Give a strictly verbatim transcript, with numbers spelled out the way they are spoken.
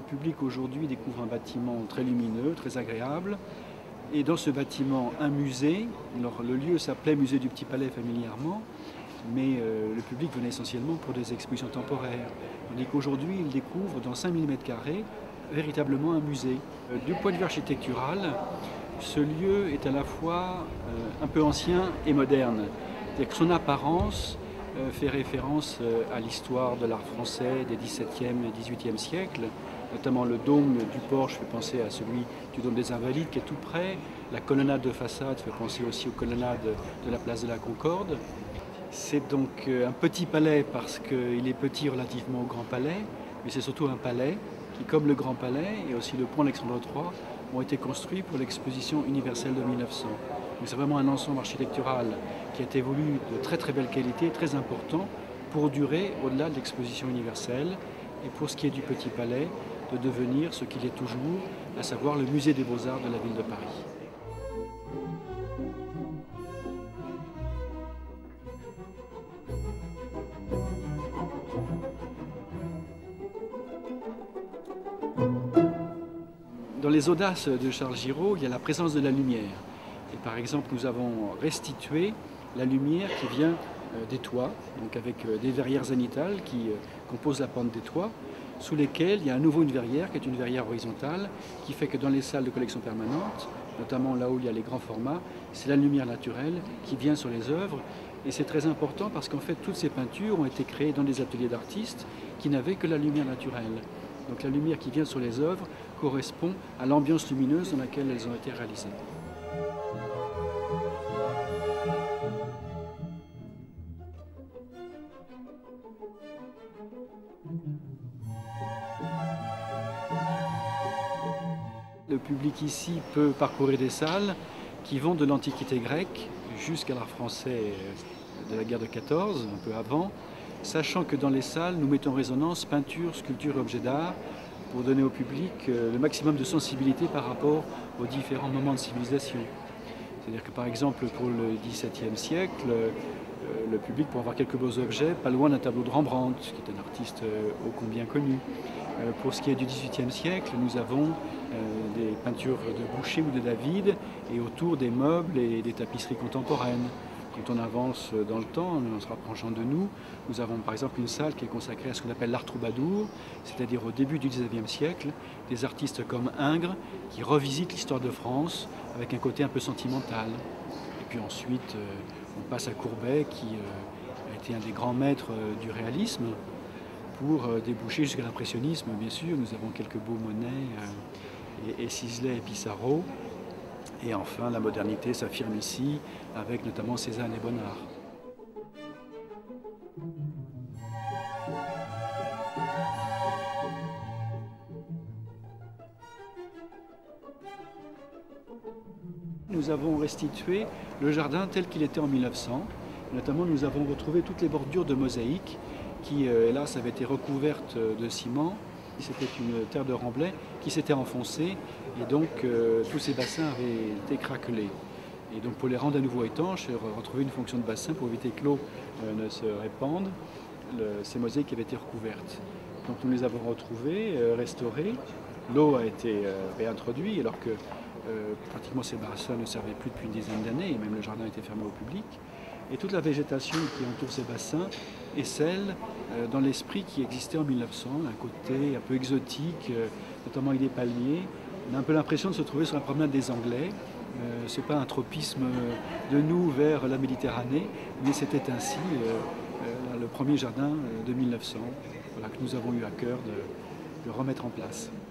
public aujourd'hui découvre un bâtiment très lumineux, très agréable. Et dans ce bâtiment, un musée. Alors, le lieu s'appelait Musée du Petit Palais familièrement, mais euh, le public venait essentiellement pour des expositions temporaires. Tandis qu'aujourd'hui, il découvre dans cinq mille mètres carrés véritablement un musée. Euh, du point de vue architectural, ce lieu est à la fois euh, un peu ancien et moderne. C'est-à-dire que son apparence euh, fait référence euh, à l'histoire de l'art français des dix-septième et dix-huitième siècles. Notamment le dôme du porche fait penser à celui du dôme des Invalides qui est tout près. La colonnade de façade fait penser aussi aux colonnades de la place de la Concorde. C'est donc un petit palais parce qu'il est petit relativement au Grand Palais, mais c'est surtout un palais qui, comme le Grand Palais et aussi le pont Alexandre trois, ont été construits pour l'exposition universelle de mille neuf cents. Donc c'est vraiment un ensemble architectural qui a été voulu de très très belle qualité, très important, pour durer au-delà de l'exposition universelle. Et pour ce qui est du Petit Palais, de devenir ce qu'il est toujours, à savoir le musée des Beaux-Arts de la ville de Paris. Dans les audaces de Charles Giraud, il y a la présence de la lumière. Et par exemple, nous avons restitué la lumière qui vient des toits, donc avec des verrières zénithales qui composent la pente des toits, sous lesquelles il y a à nouveau une verrière qui est une verrière horizontale, qui fait que dans les salles de collection permanente, notamment là où il y a les grands formats, c'est la lumière naturelle qui vient sur les œuvres. Et c'est très important parce qu'en fait, toutes ces peintures ont été créées dans des ateliers d'artistes qui n'avaient que la lumière naturelle. Donc la lumière qui vient sur les œuvres correspond à l'ambiance lumineuse dans laquelle elles ont été réalisées. Le public ici peut parcourir des salles qui vont de l'Antiquité grecque jusqu'à l'art français de la guerre de quatorze, un peu avant, sachant que dans les salles, nous mettons en résonance peinture, sculpture et objets d'art pour donner au public le maximum de sensibilité par rapport aux différents moments de civilisation. C'est-à-dire que par exemple pour le dix-septième siècle, le public peut avoir quelques beaux objets, pas loin d'un tableau de Rembrandt, qui est un artiste ô combien connu. Pour ce qui est du dix-huitième siècle, nous avons des peintures de Boucher ou de David, et autour des meubles et des tapisseries contemporaines. Quand on avance dans le temps, en se rapprochant de nous, nous avons par exemple une salle qui est consacrée à ce qu'on appelle l'art troubadour, c'est-à-dire au début du dix-neuvième siècle, des artistes comme Ingres qui revisitent l'histoire de France avec un côté un peu sentimental. Et puis ensuite, on passe à Courbet qui a été un des grands maîtres du réalisme pour déboucher jusqu'à l'impressionnisme, bien sûr. Nous avons quelques beaux Monet et Sisley et Pissarro. Et enfin, la modernité s'affirme ici, avec notamment Cézanne et Bonnard. Nous avons restitué le jardin tel qu'il était en mille neuf cents. Notamment, nous avons retrouvé toutes les bordures de mosaïque qui, hélas, avaient été recouvertes de ciment. C'était une terre de remblai qui s'était enfoncée et donc euh, tous ces bassins avaient été craquelés. Et donc pour les rendre à nouveau étanches et retrouver une fonction de bassin pour éviter que l'eau euh, ne se répande, le, ces mosaïques avaient été recouvertes. Donc nous les avons retrouvées, euh, restaurées. L'eau a été euh, réintroduite alors que euh, pratiquement ces bassins ne servaient plus depuis une dizaine d'années et même le jardin était fermé au public. Et toute la végétation qui entoure ces bassins est celle euh, dans l'esprit qui existait en mille neuf cents, un côté un peu exotique, euh, notamment avec des palmiers. On a un peu l'impression de se trouver sur la promenade des Anglais. Euh, ce n'est pas un tropisme de nous vers la Méditerranée, mais c'était ainsi euh, euh, le premier jardin de mille neuf cents, voilà, que nous avons eu à cœur de, de remettre en place.